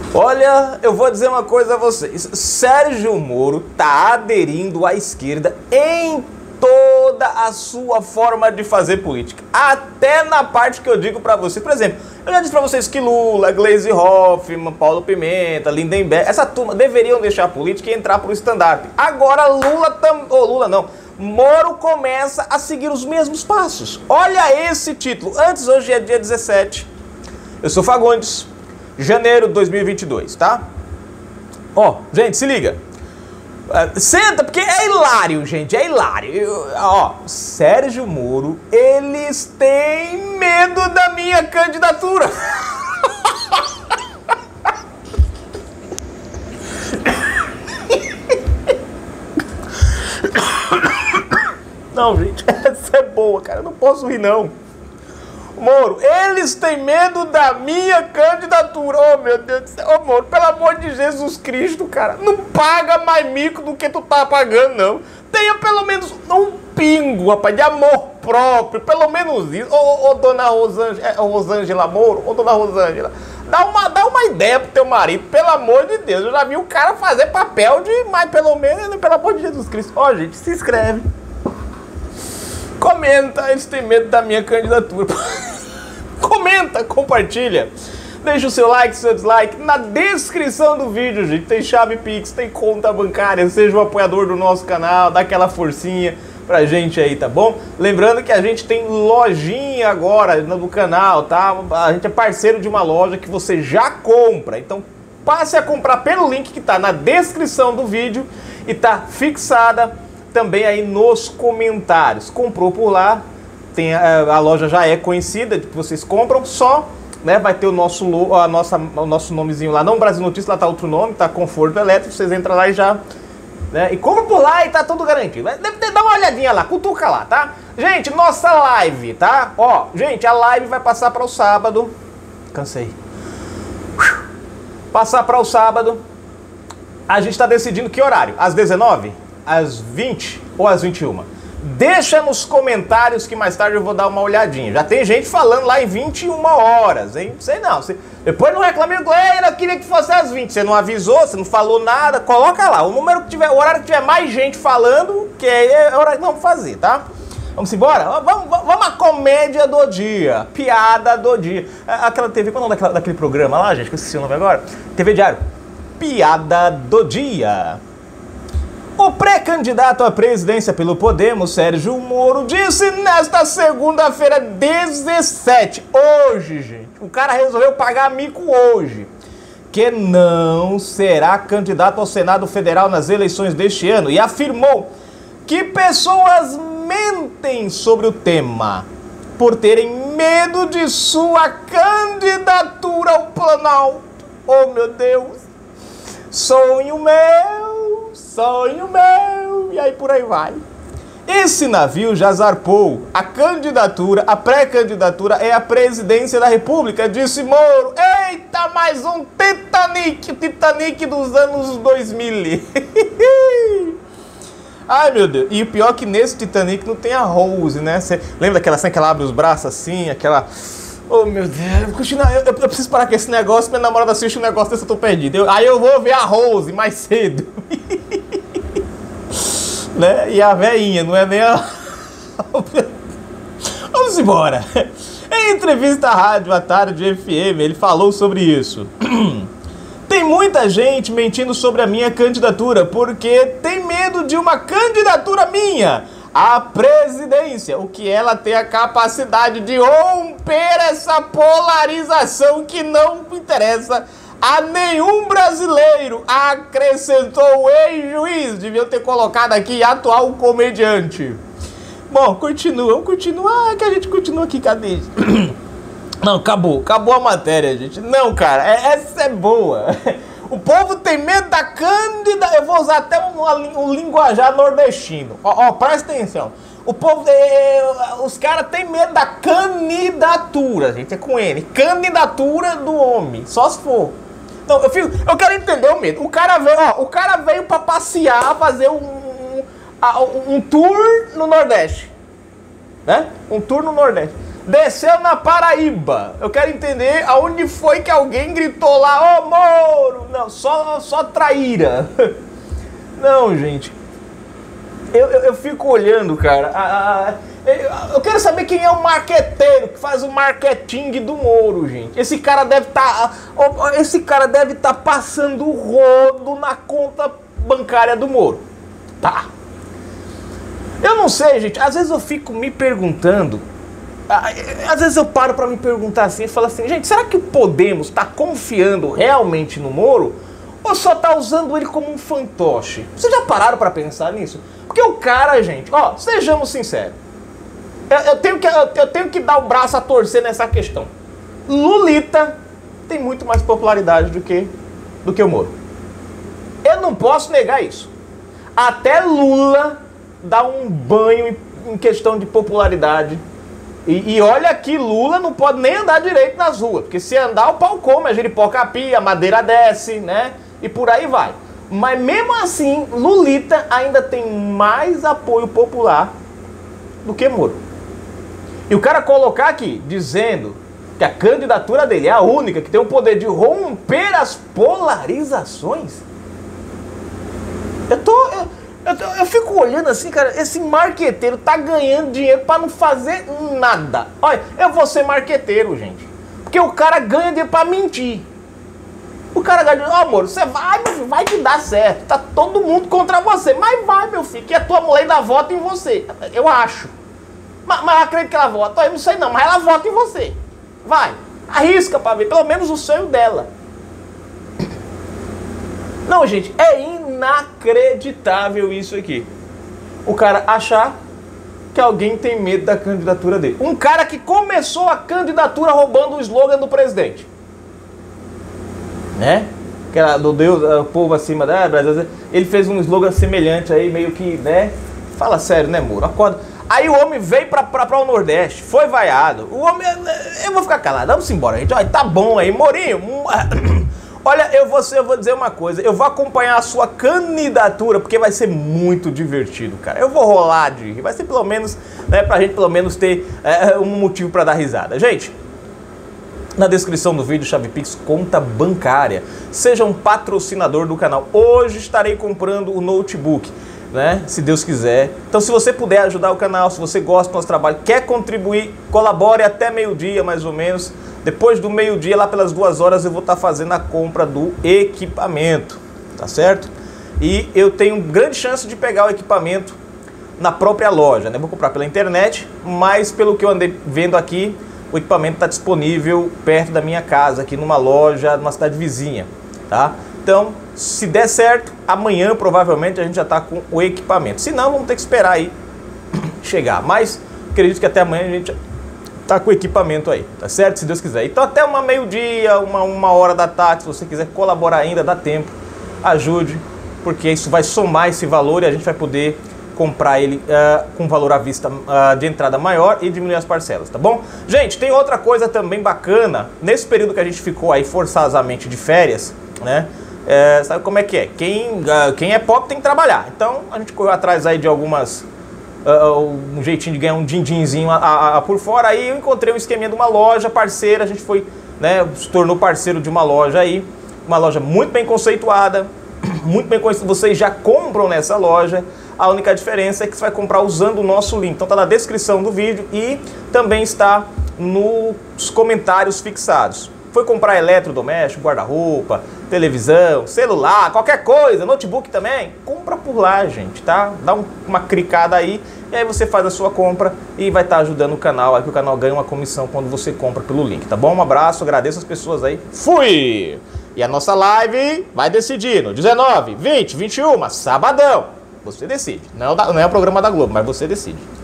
Olha, eu vou dizer uma coisa a vocês. Sérgio Moro tá aderindo à esquerda em toda a sua forma de fazer política. Até na parte que eu digo pra vocês. Por exemplo, eu já disse pra vocês que Lula, Gleisi Hoffmann, Paulo Pimenta, Lindenberg, essa turma deveriam deixar a política e entrar pro estandarte. Agora Moro começa a seguir os mesmos passos. Olha esse título. Hoje é dia 17. Eu sou Fagundes. Janeiro de 2022, tá? Ó, gente, se liga. Senta, porque é hilário, gente, é hilário. Ó, Sérgio Moro, eles têm medo da minha candidatura. Não, gente, essa é boa, cara, eu não posso rir, não. Moro, eles têm medo da minha candidatura. Oh, meu Deus do céu. Ô, Moro, pelo amor de Jesus Cristo, cara, não paga mais mico do que tu tá pagando, não. Tenha pelo menos um pingo, rapaz, de amor próprio, pelo menos isso. Ô, dona Rosângela Moro, ô, dona Rosângela, dá uma ideia pro teu marido, pelo amor de Deus. Eu já vi o cara fazer papel de, mas pelo menos, pelo amor de Jesus Cristo. Ó, gente, se inscreve. Comenta, eles têm medo da minha candidatura. Comenta, compartilha. Deixa o seu like, seu dislike. Na descrição do vídeo, gente, tem chave Pix, tem conta bancária. Seja um apoiador do nosso canal, dá aquela forcinha pra gente aí, tá bom? Lembrando que a gente tem lojinha agora no canal, tá? A gente é parceiro de uma loja que você já compra. Então passe a comprar pelo link que tá na descrição do vídeo e tá fixada também aí nos comentários. Comprou por lá, tem a loja já é conhecida, que vocês compram, só, né, vai ter o nosso nomezinho lá, não Brasil Notícias, lá tá outro nome, tá Conforto Elétrico, vocês entram lá e já, né, e compra por lá e tá tudo garantido. Dá uma olhadinha lá, cutuca lá, tá? Gente, nossa live, tá? Ó, gente, a live vai passar para o sábado, cansei, passar para o sábado, a gente tá decidindo que horário, às 19h? Às 20 ou às 21? Deixa nos comentários que mais tarde eu vou dar uma olhadinha. Já tem gente falando lá em 21 horas, hein? Sei não. Depois não reclame, eu queria que fosse às 20. Você não avisou, você não falou nada. Coloca lá, o número que tiver, o horário que tiver mais gente falando, que é a hora que vamos fazer, tá? Vamos embora? Vamos à comédia do dia. Piada do dia. Aquela TV, qual é o nome daquele programa lá, gente? Que eu esqueci o nome agora. TV Diário. Piada do dia. O pré-candidato à presidência pelo Podemos, Sérgio Moro, disse nesta segunda-feira 17, hoje, gente, o cara resolveu pagar mico hoje, que não será candidato ao Senado Federal nas eleições deste ano e afirmou que pessoas mentem sobre o tema por terem medo de sua candidatura ao Planalto. Oh, meu Deus, sonho meu, e aí por aí vai. Esse navio já zarpou. A pré-candidatura é a presidência da República, disse Moro. Eita, mais um Titanic, o Titanic dos anos 2000. Ai, meu Deus. E o pior é que nesse Titanic não tem a Rose, né? Você lembra daquela cena que ela abre os braços assim, aquela... Oh, meu Deus, eu preciso parar com esse negócio, minha namorada assiste um negócio desse, eu tô perdido. Aí eu vou ver a Rose mais cedo. Né? E a veinha, não é nem a... Vamos embora. Em entrevista à Rádio à Tarde FM, ele falou sobre isso. Tem muita gente mentindo sobre a minha candidatura, porque tem medo de uma candidatura minha à presidência, o que ela tem a capacidade de romper essa polarização que não interessa a nenhum brasileiro, acrescentou o ex-juiz. Deviam ter colocado aqui atual comediante. Bom, vamos continuar, que a gente continua aqui, cadê? Não, acabou a matéria, gente. Não, cara, essa é boa. O povo tem medo da candidatura. Eu vou usar até um linguajar nordestino. Ó, presta atenção. O povo, os caras têm medo da candidatura, gente, é com N. Candidatura do homem, só se for. Então, eu quero entender o medo. O cara veio pra passear, fazer um tour no Nordeste, né? Um tour no Nordeste. Desceu na Paraíba. Eu quero entender aonde foi que alguém gritou lá, ô Moro! Não, só traíra. Não, gente. Eu fico olhando, cara. Eu quero saber quem é o marqueteiro que faz o marketing do Moro, gente. Esse cara deve estar passando o rodo na conta bancária do Moro. Tá. Eu não sei, gente. Às vezes eu fico me perguntando. Às vezes eu paro pra me perguntar assim e falo assim, gente, será que o Podemos tá confiando realmente no Moro? Ou só tá usando ele como um fantoche? Vocês já pararam pra pensar nisso? Porque o cara, gente, ó, sejamos sinceros. Eu tenho que dar o braço a torcer nessa questão. Lulita tem muito mais popularidade do que o Moro. Eu não posso negar isso. Até Lula dá um banho em questão de popularidade. E olha que Lula não pode nem andar direito nas ruas, porque se andar o pau come, a jiripoca pia, a madeira desce, né? E por aí vai. Mas mesmo assim, Lulita ainda tem mais apoio popular do que Moro. E o cara colocar aqui, dizendo que a candidatura dele é a única que tem o poder de romper as polarizações. Eu fico olhando assim, cara, esse marqueteiro tá ganhando dinheiro pra não fazer nada. Olha, eu vou ser marqueteiro, gente. Porque o cara ganha dinheiro pra mentir. O cara ganha dinheiro, ó, Moro, você vai, meu filho, vai te dar certo. Tá todo mundo contra você. Mas vai, meu filho, que a tua mulher ainda vota em você. Eu acho. Mas eu acredito que ela vota. Eu não sei não, mas ela vota em você. Vai, arrisca pra ver, pelo menos o sonho dela. Não, gente, é inacreditável isso aqui. O cara achar que alguém tem medo da candidatura dele. Um cara que começou a candidatura roubando o slogan do presidente. Né? Que era do Deus, o povo acima da Brasil. Ele fez um slogan semelhante aí, meio que, né? Fala sério, né, Moro? Acorda. Aí o homem veio pra o Nordeste, foi vaiado. O homem, eu vou ficar calado, vamos embora, gente. Olha, tá bom aí, Morinho. Olha, eu vou dizer uma coisa, eu vou acompanhar a sua candidatura, porque vai ser muito divertido, cara. Eu vou rolar de rir, vai ser pelo menos, né, pra gente pelo menos ter um motivo pra dar risada. Gente, na descrição do vídeo, chave Pix, conta bancária. Seja um patrocinador do canal. Hoje estarei comprando o notebook, né, se Deus quiser. Então, se você puder ajudar o canal, se você gosta do nosso trabalho, quer contribuir, colabore até meio-dia, mais ou menos. Depois do meio-dia, lá pelas 2 horas, eu vou estar fazendo a compra do equipamento, tá certo? E eu tenho grande chance de pegar o equipamento na própria loja, né? Vou comprar pela internet, mas pelo que eu andei vendo aqui, o equipamento está disponível perto da minha casa, aqui numa loja, numa cidade vizinha, tá? Então, se der certo, amanhã provavelmente a gente já está com o equipamento. Se não, vamos ter que esperar aí chegar. Mas acredito que até amanhã a gente tá com o equipamento aí, tá certo? Se Deus quiser. Então até uma meio-dia, uma hora da tarde, se você quiser colaborar ainda, dá tempo, ajude, porque isso vai somar esse valor e a gente vai poder comprar ele com valor à vista de entrada maior e diminuir as parcelas, tá bom? Gente, tem outra coisa também bacana, nesse período que a gente ficou aí forçosamente de férias, né? Sabe como é que é? Quem é pobre tem que trabalhar. Então a gente correu atrás aí de algumas... um jeitinho de ganhar um din-dinzinho por fora. Aí eu encontrei um esqueminha de uma loja parceira. A gente foi, né, se tornou parceiro de uma loja aí. Uma loja muito bem conceituada, muito bem conhecida. Vocês já compram nessa loja. A única diferença é que você vai comprar usando o nosso link. Então tá na descrição do vídeo e também está nos comentários fixados. Foi comprar eletrodoméstico, guarda-roupa, televisão, celular, qualquer coisa, notebook também, compra por lá, gente, tá? Dá uma clicada aí e aí você faz a sua compra e vai estar ajudando o canal, aí que o canal ganha uma comissão quando você compra pelo link, tá bom? Um abraço, agradeço as pessoas aí. Fui! E a nossa live vai decidir no 19, 20, 21, sabadão. Você decide. Não é o programa da Globo, mas você decide.